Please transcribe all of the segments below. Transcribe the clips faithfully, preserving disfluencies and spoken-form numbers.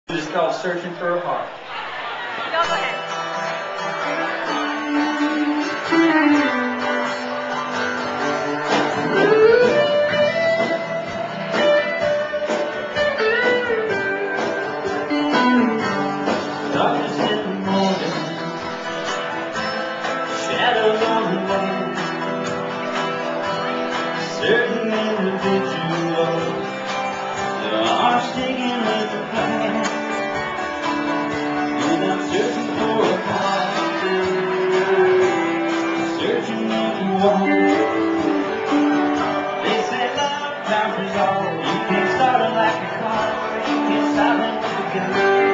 It's called Searching for a Heart. Go ahead. Darkness in the morning, shadows on the wall, certain individuals are sticking with the plan, and I'm searching for a heart, searching everyone. They say love conquers all. You can't start it like a car, you can't stop it with a gun.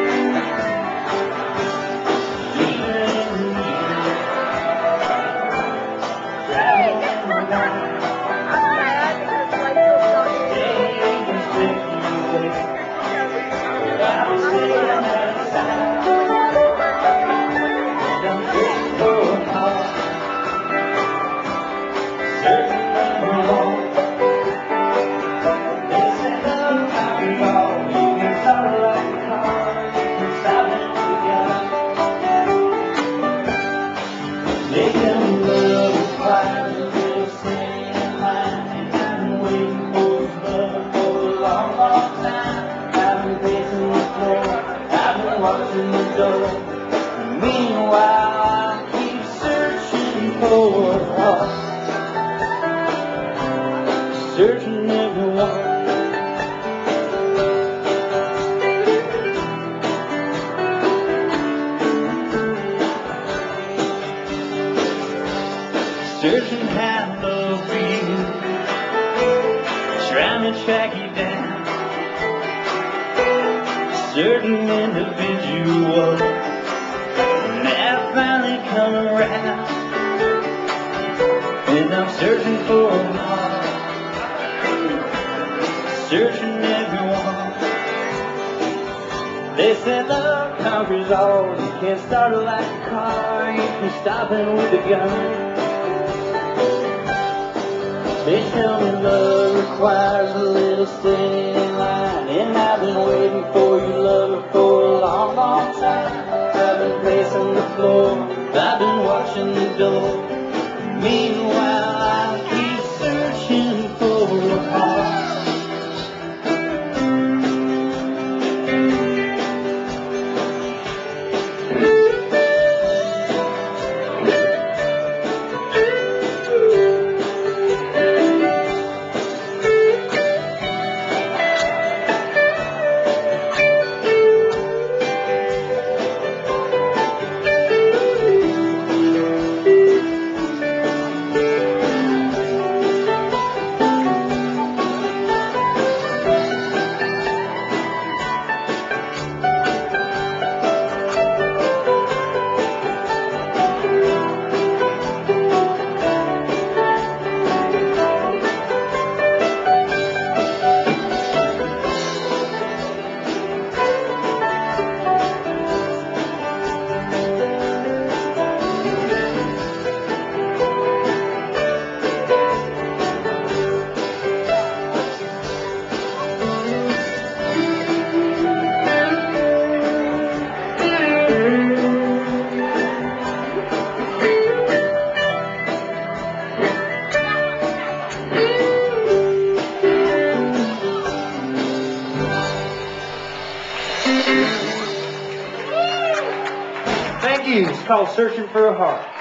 They tell me love requires a little staying in line, and I've been waiting for love for a long, long time. I've been pacing the floor, I've been watching the door. Meanwhile, I keep searching for a heart, searching everyone. Searching high and low for you, trying to track you down. Certain individual now finally come around, and I'm searching for a heart, searching everyone. They say love conquers all. You can't start it like a car, you can stop it with a gun. They tell me love requires a little staying in line, and I've been waiting for you, lover, for a long, long time. I've been pacing the floor, I've been watching the door. Meanwhile, I keep searching for a heart. Thank you. It's called Searching for a Heart.